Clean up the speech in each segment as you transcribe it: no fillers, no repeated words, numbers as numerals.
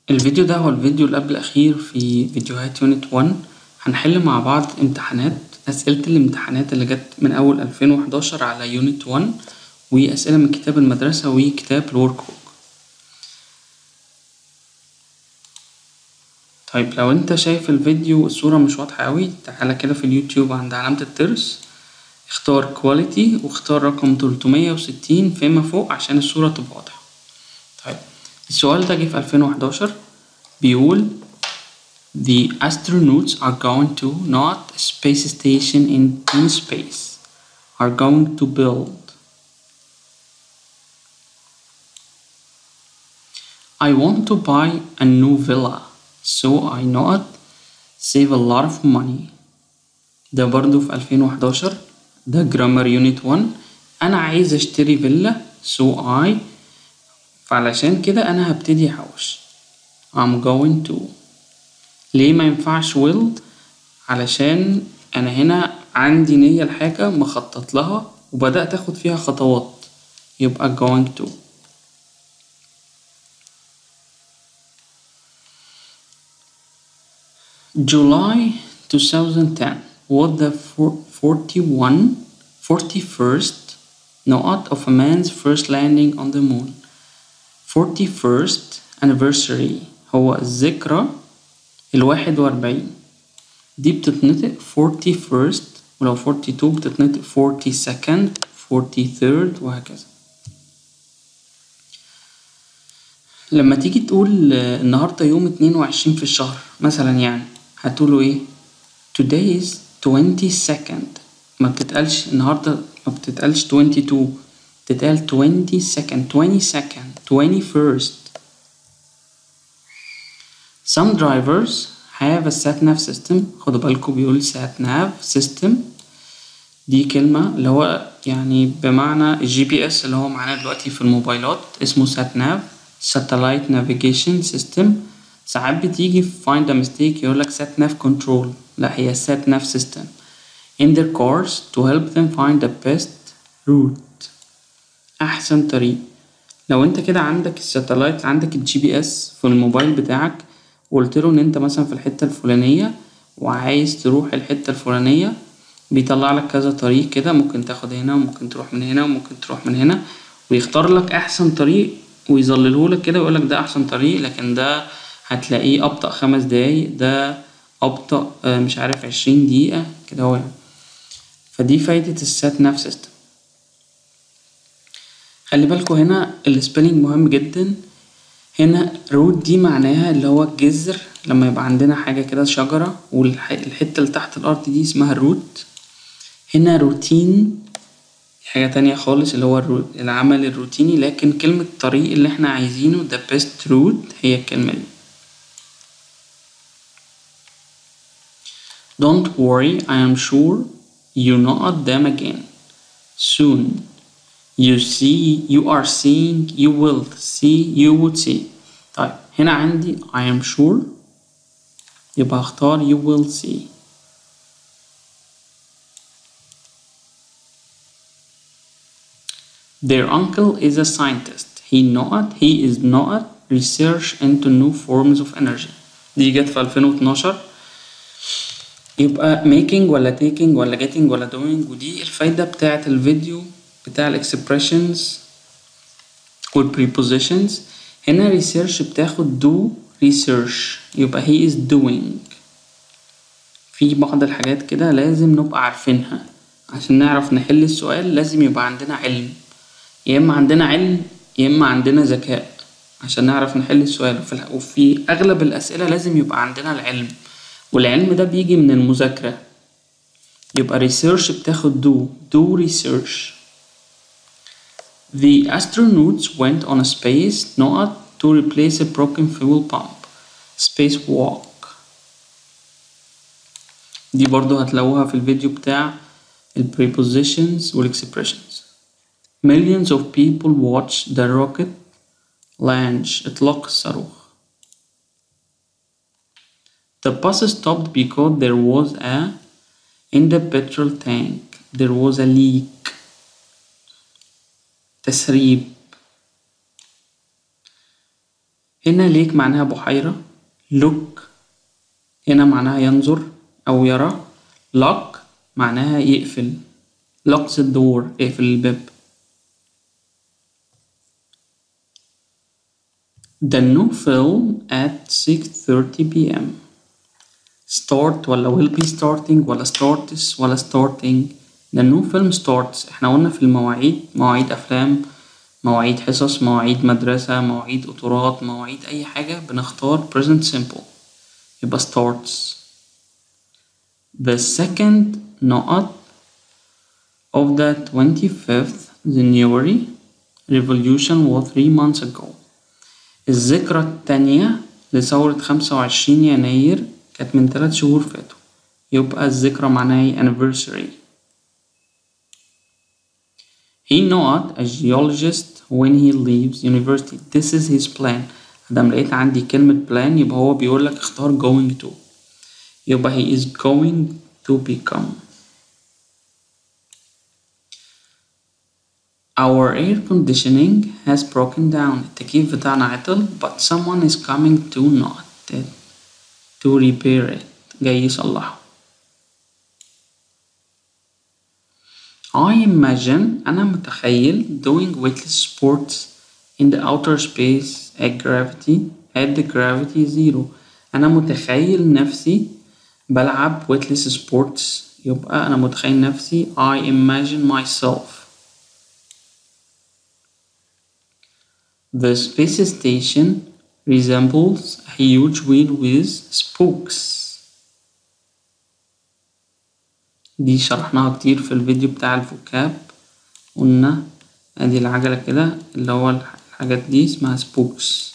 الفيديو ده هو الفيديو اللي قبل الأخير في فيديوهات يونت 1. هنحل مع بعض أسئلة الامتحانات اللي جت من أول 2011 على يونت 1، وأسئلة من كتاب المدرسة وكتاب الورك بوك. طيب لو انت شايف الفيديو الصورة مش واضحة أوي، تعالى كده في اليوتيوب عند علامة الترس، اختار كواليتي واختار رقم 360 فيما فوق عشان الصورة تبقى واضحة. طيب السؤال ده جه في 2011، بيقول The astronauts are going to not a space station in space are going to build. I want to buy a new villa so I not save a lot of money. ده برضو في 2011، ده جرامر يونت 1. أنا عايز أشتري فيلا so I، فعلشان كده أنا هبتدي أحوش. I'm going to. ليه ما ينفعش will؟ علشان أنا هنا عندي نية لحاجة مخطط لها وبدأت أخد فيها خطوات، يبقى going to. July 2010 was the 41st note of a man's first landing on the moon. 41st anniversary هو الذكرى 41، دي بتتنطق 41st، ولو 42 بتتنطق 42nd 43rd وهكذا. لما تيجي تقول النهاردة يوم 22 في الشهر مثلا، يعني هتقولوا ايه؟ today is 22nd. ما بتتقالش النهاردة، ما بتتقالش 22، بتتقال 22nd 21st. Some drivers have a sat-nav system. خدوا بالكم بيقول sat-nav system، دي كلمة اللي هو يعني بمعنى الGPS اللي هو معانا دلوقتي في الموبايلات، اسمه sat-nav satellite navigation system. ساعات بتيجي في find a mistake يقولك sat-nav control، لا هي sat-nav system in their cars to help them find the best route، أحسن طريق. لو انت كده عندك الساتلايت، عندك الGPS في الموبايل بتاعك، وقلت له ان انت مثلا في الحتة الفلانية وعايز تروح الحتة الفلانية، بيطلع لك كذا طريق كده، ممكن تاخد هنا وممكن تروح من هنا وممكن تروح من هنا، ويختار لك احسن طريق ويظلله لك كده ويقول لك ده احسن طريق، لكن ده هتلاقيه ابطأ 5 دقايق، ده ابطأ مش عارف 20 دقيقة كده هو يعني. فدي فايدة السات ناف سيستم. خلي بالكوا هنا السبيلنج مهم جدا. هنا روت دي معناها اللي هو الجذر، لما يبقى عندنا حاجة كده شجرة والحتة اللي تحت الأرض دي اسمها الروت. هنا روتين حاجة تانية خالص اللي هو العمل الروتيني، لكن كلمة طريق اللي احنا عايزينه the best route هي الكلمة دي. Don't worry, I am sure you not them again soon. You are seeing, you will see, you would see. طيب هنا عندي I am sure، يبقى اختار you will see. Their uncle is a scientist. He is not research into new forms of energy. دي جت في 2012. يبقى making ولا taking ولا getting ولا doing، ودي الفايدة بتاعة الفيديو بتاع ال expressions وال prepositions. هنا research بتاخد do research، يبقى he is doing. في بعض الحاجات كده لازم نبقى عارفينها عشان نعرف نحل السؤال. لازم يبقى عندنا علم، يا إما عندنا علم يا إما عندنا ذكاء عشان نعرف نحل السؤال. وفي أغلب الأسئلة لازم يبقى عندنا العلم، والعلم ده بيجي من المذاكرة. يبقى research بتاخد do research. The astronauts went on a space not to replace a broken fuel pump. Spacewalk. دي برضو هتلاقوها في الفيديو بتاع ال prepositions وال expressions. Millions of people watched the rocket launch. إطلاق الصاروخ. The bus stopped because there was in the petrol tank there was a leak. تسريب. هنا ليك معناها بحيرة. look هنا معناها ينظر أو يرى. lock معناها يقفل. lock the door اقفل الباب. The new film at 6:30 p.m. start ولا will be starting ولا starts ولا starting. The new film starts. احنا قلنا في المواعيد مواعيد أفلام، مواعيد حصص، مواعيد مدرسة، مواعيد قطارات، مواعيد أي حاجة بنختار present simple يبقى starts. The second نقط of the 25th January revolution was 3 months ago. الذكرى التانية لثورة 25 يناير كانت من 3 شهور فاتوا، يبقى الذكرى معناها anniversary. He not a geologist when he leaves university. This is his plan. أدام لقيت عندي كلمة plan يبقى هو بيقولك اختار going to، يبقى he is going to become. Our air conditioning has broken down. التكييف بتاعنا عطل but someone is coming to repair it. جاي يصلحه. I imagine أنا متخيل doing weightless sports in the outer space at the gravity zero. أنا متخيل نفسي بلعب weightless sports، يبقى أنا متخيل نفسي I imagine myself. The space station resembles a huge wheel with spokes. دي شرحناها كتير في الفيديو بتاع الفوكاب. قلنا ادي العجلة كده اللي هو الحاجات دي اسمها spokes.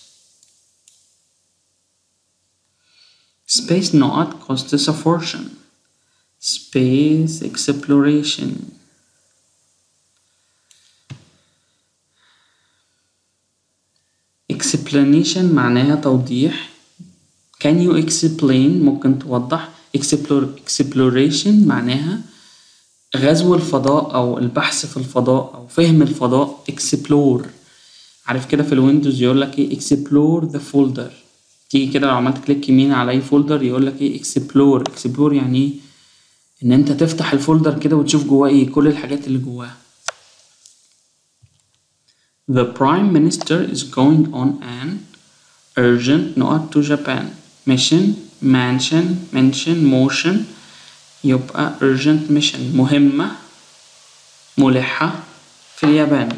Space not costs a fortune. Space exploration. Explanation معناها توضيح. Can you explain ممكن توضح. Exploration معناها غزو الفضاء أو البحث في الفضاء أو فهم الفضاء. Explore عارف كده في الويندوز يقولك ايه explore the folder. تيجي كده لو عملت كليك يمين على أي فولدر يقولك ايه explore يعني ايه إن أنت تفتح الفولدر كده وتشوف جواه ايه كل الحاجات اللي جواه. The Prime Minister is going on an urgent note to Japan. mention motion يبقى urgent mission مهمة ملحة في اليابان.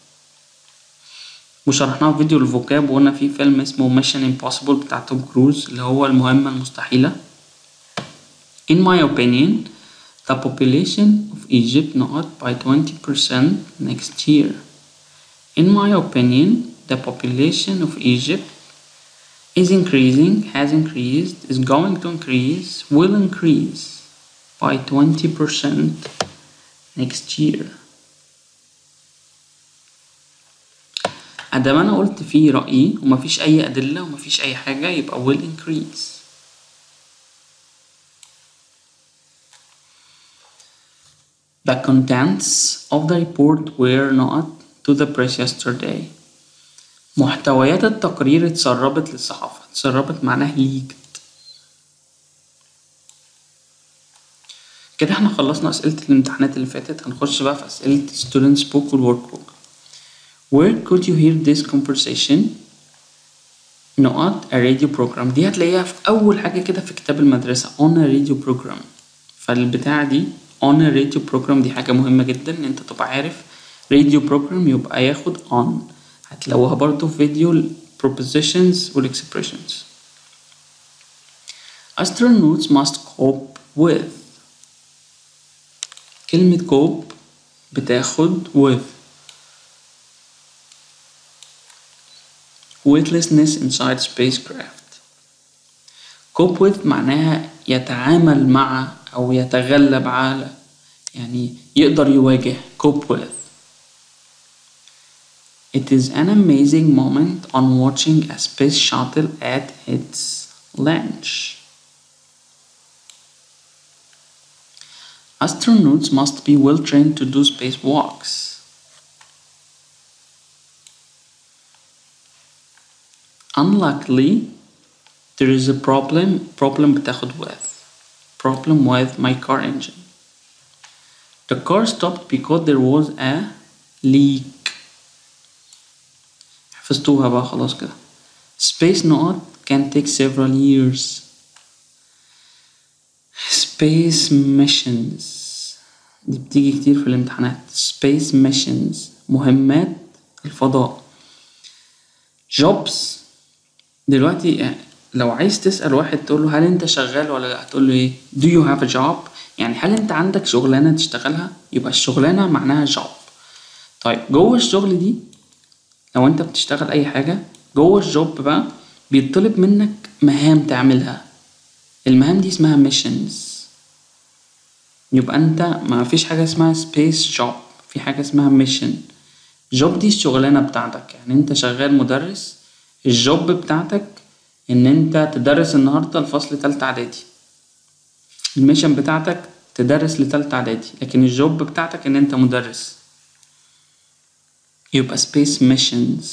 وشرحناه في فيديو الفوكاب وقلنا في فيلم اسمه Mission Impossible بتاع توم كروز اللي هو المهمة المستحيلة. In my opinion the population of Egypt not by 20% next year. In my opinion the population of Egypt is increasing, has increased, is going to increase, will increase by 20% next year. أدام أنا قلت فيه رأيي ومفيش أي أدلة ومفيش أي حاجة يبقى will increase. The contents of the report were not to the press yesterday. محتويات التقرير اتسربت للصحافة. اتسربت معناها leaked. كده احنا خلصنا أسئلة الامتحانات اللي فاتت. هنخش بقى في أسئلة students book والwork book. Where could you hear this conversation? نقط a radio program. دي هتلاقيها في أول حاجة كده في كتاب المدرسة on a radio program. فالبتاعة دي on a radio program دي حاجة مهمة جدا إن أنت تبقى عارف radio program يبقى ياخد on. هتلاقوها برضو في فيديو ال propositions وال expressions. Astronauts must cope with. كلمة cope بتاخد with. weightlessness inside spacecraft. cope with معناها يتعامل مع أو يتغلب على، يعني يقدر يواجه. cope with. It is an amazing moment on watching a space shuttle at its launch. Astronauts must be well trained to do spacewalks. unluckily there is a problem بتاخد with my car engine. The car stopped because there was a leak. حفظتوها بقى خلاص كده. Space نقط can take several years. Space missions دي بتيجي كتير في الامتحانات. Space missions مهمات الفضاء. Jobs دلوقتي لو عايز تسأل واحد تقوله هل انت شغال ولا لا، هتقوله ايه؟ Do you have a job؟ يعني هل انت عندك شغلانة تشتغلها؟ يبقى الشغلانة معناها job. طيب جوه الشغل دي لو انت بتشتغل اي حاجة جوه الجوب بقى بيطلب منك مهام تعملها. المهام دي اسمها missions. يبقى انت ما فيش حاجة اسمها space job، في حاجة اسمها mission. job دي الشغلانة بتاعتك، يعني انت شغال مدرس، الجوب بتاعتك ان انت تدرس النهاردة الفصل تالتة اعدادي. الميشن بتاعتك تدرس لتالتة اعدادي، لكن الجوب بتاعتك ان انت مدرس. يبقى space missions.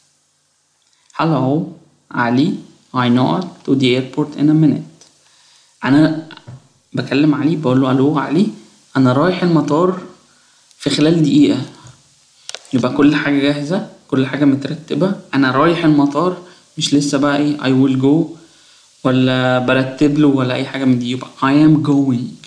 Hello علي I know to the airport in a minute. انا بكلم علي بقول له الو علي انا رايح المطار في خلال دقيقة. يبقى كل حاجة جاهزة، كل حاجة مترتبة، انا رايح المطار، مش لسه بقى ايه I will go ولا برتب له ولا اي حاجة من دي. يبقى I am going.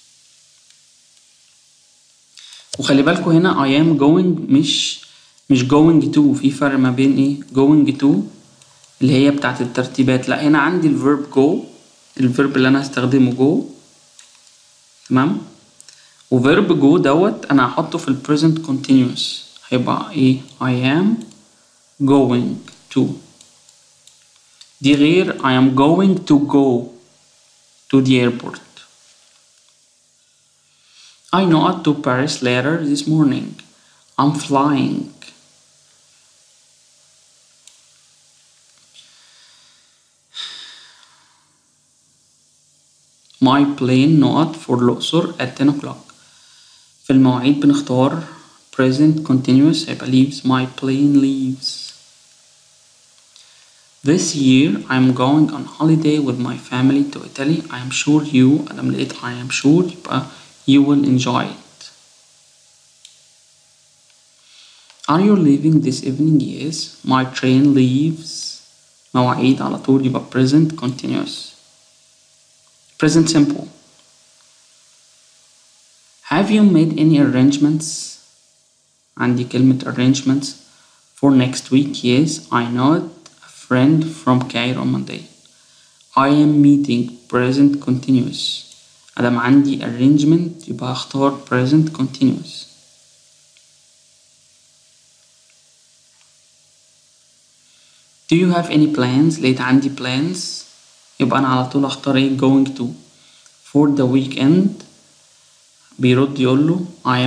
وخلي بالكوا هنا I am going مش going to. في فرق ما بين ايه going to اللي هي بتاعت الترتيبات، لا هنا عندي الفيرب go، الفيرب اللي انا هستخدمه go، تمام. وفيرب go دوت انا هحطه في البريزنت continuous، هيبقى ايه I am going to. دي غير I am going to go to the airport. I know to Paris later this morning. I'm flying. My plane not for الأقصر at 10 o'clock. في المواعيد بنختار present continuous هيبقى leaves. My plane leaves. This year I'm going on holiday with my family to Italy. I am sure you أنا لقيت I am sure يبقى you will enjoy it. Are you leaving this evening? Yes. My train leaves. مواعيد على طول يبقى present continuous. Present simple. Have you made any arrangements? عندي كلمة arrangements for next week. Yes, I know a friend from Cairo on Monday. I am meeting present continuous. أدام عندي arrangement يبقى هختار present continuous. Do you have any plans؟ لقيت عندي plans يبقى أنا على طول هختار ايه going to. For the weekend بيرد يقوله I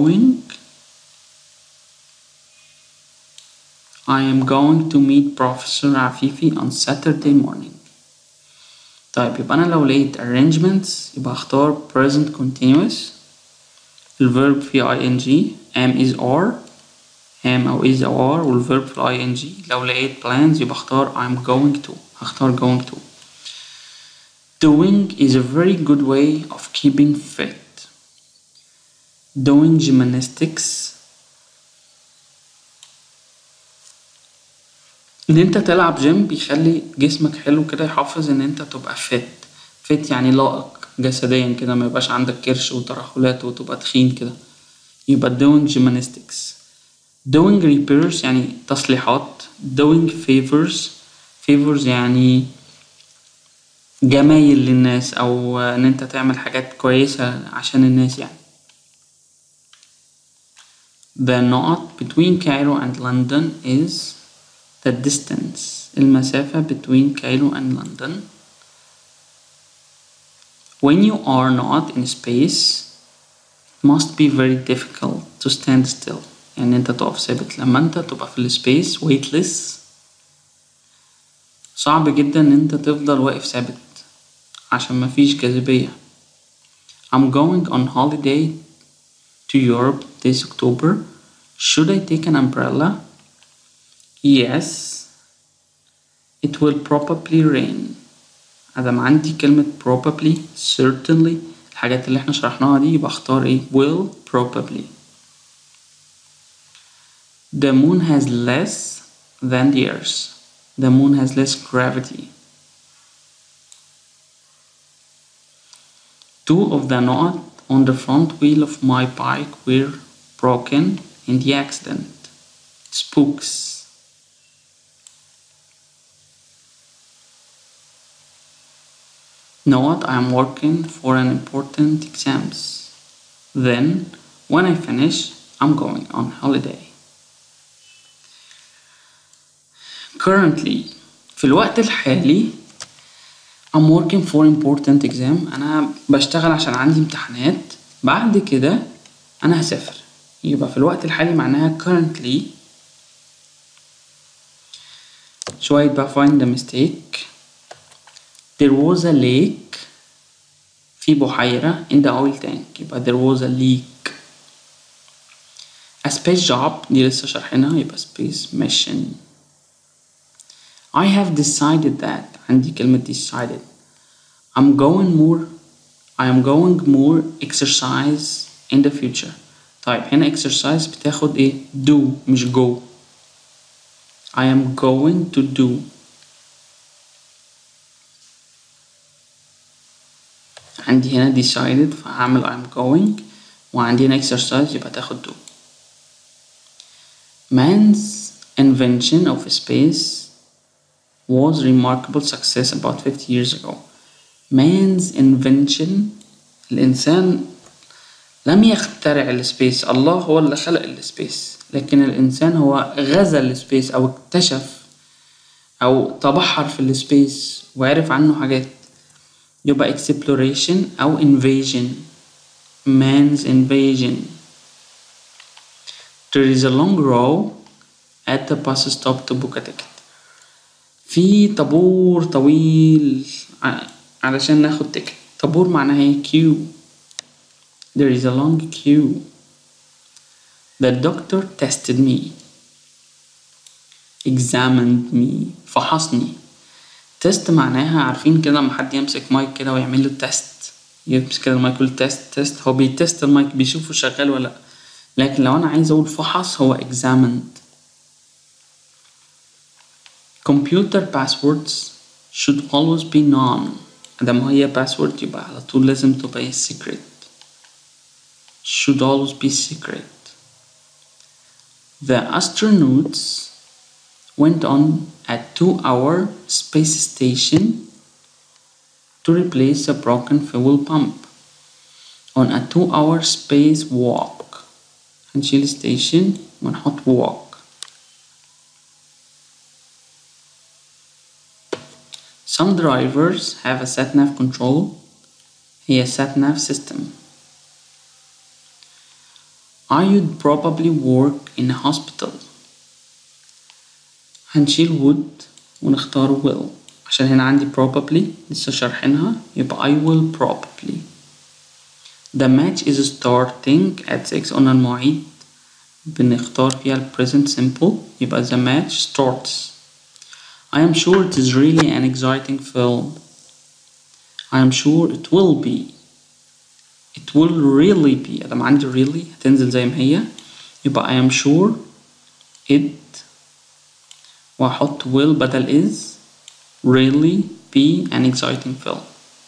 am going to meet Professor عفيفي on Saturday morning. طيب يبقى أنا لو لقيت arrangements يبقى هختار present continuous. الverb فيه ing am is are am أو is أو are والverb في ing. لو لقيت plans يبقى هختار I'm going to. هختار going to. Doing is a very good way of keeping fit. Doing gymnastics ان انت تلعب جيم بيخلي جسمك حلو كده، يحافظ ان انت تبقى فت يعني لائق جسديا كده، ما يبقاش عندك كرش وترهلات وتبقى تخين كده. يبقى doing gymnastics. doing repairs يعني تصليحات. doing favors يعني جمايل للناس او ان انت تعمل حاجات كويسة عشان الناس يعني. The knot between Cairo and London is the distance. المسافة between Cairo and London. When you are not in space it must be very difficult to stand still. يعني انت تقف ثابت. لما انت تبقى في السبيس weightless صعب جدا ان انت تفضل واقف ثابت عشان مفيش جاذبية. I'm going on holiday to Europe this October. Should I take an umbrella? Yes. it will probably rain. ادام عندي كلمة probably certainly الحاجات اللي احنا شرحناها دي يبقى اختار ايه will probably. The moon has less than the earth. The moon has less gravity. Two of the knot on the front wheel of my bike were broken in the accident. Spooks. Note, I am working for an important exams. Then, when I finish, I'm going on holiday. Currently, في الوقت الحالي I'm working for important exam. أنا بشتغل عشان عندي امتحانات. بعد كده أنا هسافر. يبقى في الوقت الحالي معناها currently. شوية بقى find the mistake. There was a lake. في بحيرة in the oil tank. يبقى there was a leak. A space job دي لسه شرحناها يبقى space mission. I have decided that. عندي كلمة decided. I am going more exercise in the future. طيب هنا exercise بتاخد ايه do مش go. I am going to do. عندي هنا decided فهعمل I am going وعندي هنا exercise يبقى تاخد do. Man's invention of space was remarkable success about 50 years ago. Man's invention الإنسان لم يخترع السبيس. الله هو اللي خلق السبيس لكن الإنسان هو غزا السبيس أو اكتشف أو تبحر في السبيس وعرف عنه حاجات. يبقى exploration أو invasion. Man's invasion. There is a long row at the bus stop to book a ticket. في طابور طويل علشان ناخد تيكت. طابور معناها ايه queue. There is a long queue. The doctor tested me. Examined me. فحصني. تيست معناها عارفين كده لما حد يمسك مايك كده ويعمل له تيست. يمسك كده المايك يقول تيست هو بيتست المايك بيشوفه شغال ولا لأ. لكن لو أنا عايز أقول فحص هو examined. Computer passwords should always be known. ادام هي password يبقى على طول لازم تبقى secret. Should always be secret. The astronauts went on a 2-hour space station to replace a broken fuel pump. On a 2-hour space walk. هنشيل station ونحط walk. Some drivers have a sat-nav control. هي sat-nav system. I would probably work in a hospital. هنشيل would ونختار will عشان هنا عندي probably لسه شارحينها يبقى I will probably. The match is starting at 6 قلنا المواعيد بنختار فيها ال present simple يبقى the match starts. I am sure it is really an exciting film. I am sure it will be. It will really be. أدام عندي really هتنزل زي ما هي يبقى I am sure it وأحط will بدل is really be an exciting film.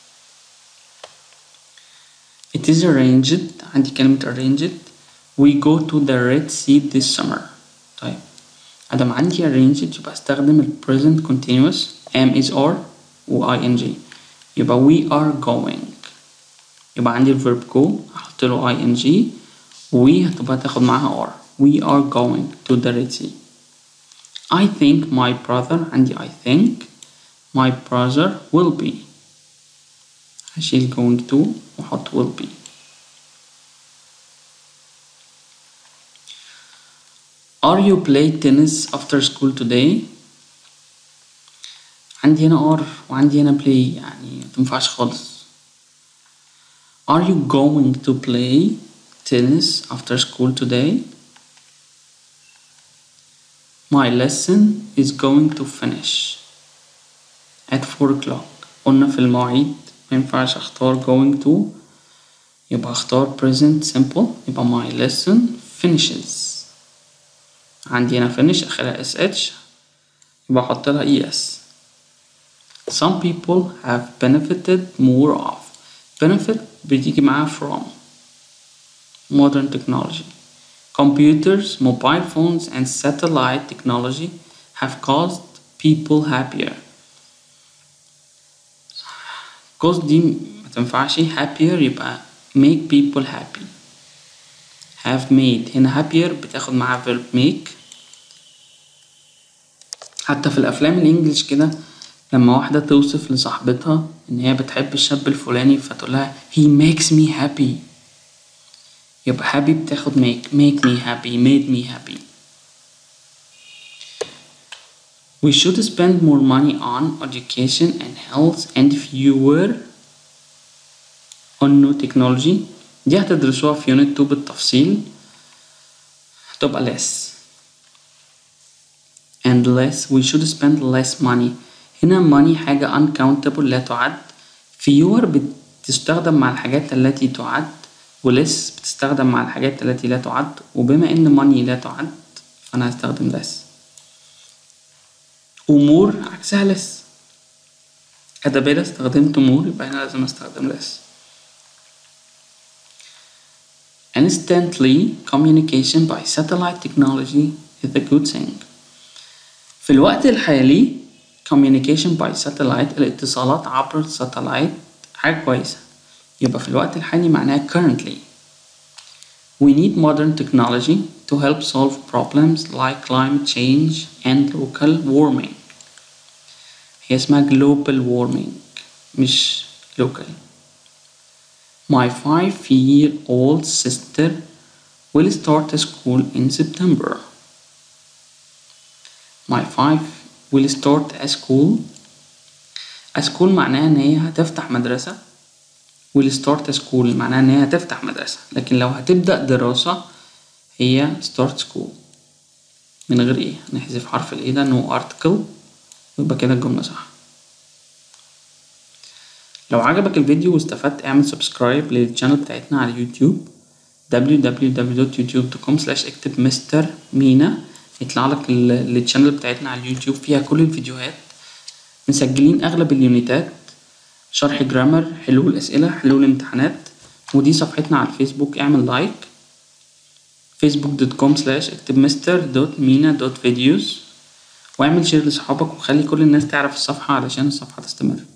It is arranged. عندي كلمة arranged. We go to the Red Sea this summer. طيب ادام عندي arranged يبقى استخدم ال present continuous am is are و ing يبقى we are going. يبقى عندي ال verb go احط له ing و هتبقى تاخد معاها are. We are going to the Red Sea. I think my brother عندي I think my brother will be. هشيل going to واحط will be. Are you play tennis after school today? عندي هنا are وعندي هنا play يعني متنفعش خالص. Are you going to play tennis after school today? My lesson is going to finish. at 4 o'clock. قلنا في المواعيد مينفعش اختار going to، يبقى اختار present simple. يبقى my lesson finishes. عندي هنا finish اخرها sh، يبقى احط لها es. Some people have benefited more of. benefit بتيجي معاها from modern technology. Computers, mobile phones and satellite technology have caused people happier. cause دي متنفعش، happier يبقى make people happy. have made هنا happier بتاخد معاها verb make. حتى في الأفلام الإنجليش كده لما واحدة توصف لصاحبتها إن هي بتحب الشاب الفلاني فتقولها he makes me happy، يبقى happy بتاخد make me happy made me happy. We should spend more money on education and health and fewer on new technology. دي هتدرسوها في unit 2 بالتفصيل، هتبقى less and less. We should spend less money. هنا money حاجة uncountable لا تعد. fewer بتستخدم مع الحاجات التي تعد، ولس بتستخدم مع الحاجات التي لا تعد، وبما ان money لا تعد فانا هستخدم less. ومور عكسها less. كده استخدمت more يبقى هنا لازم استخدم less. Instantly communication by satellite technology is a good thing. في الوقت الحالي communication by satellite الاتصالات عبر الساتلايت حاجة كويسة، يبقى في الوقت الحالي معناها currently. We need modern technology to help solve problems like climate change and local warming. هي اسمها global warming مش local. My 5-year-old sister will start school in September. My 5 will start a school. A school معناها ان هي هتفتح مدرسة. will start a school معناها ان هي هتفتح مدرسة، لكن لو هتبدأ دراسة هي start school من غير ايه، نحذف حرف الايه ده no article ويبقى كده الجملة صح. لو عجبك الفيديو واستفدت اعمل سبسكرايب للشانل بتاعتنا على يوتيوب www.youtube.com/اكتب مستر مينا، يطلع لك الشانل بتاعتنا على اليوتيوب فيها كل الفيديوهات. مسجلين اغلب اليونيتات، شرح جرامر، حلول اسئله، حلول امتحانات. ودي صفحتنا على الفيسبوك، اعمل لايك facebook.com/اكتب mr.mina.videos واعمل شير لاصحابك وخلي كل الناس تعرف الصفحه علشان الصفحه تستمر.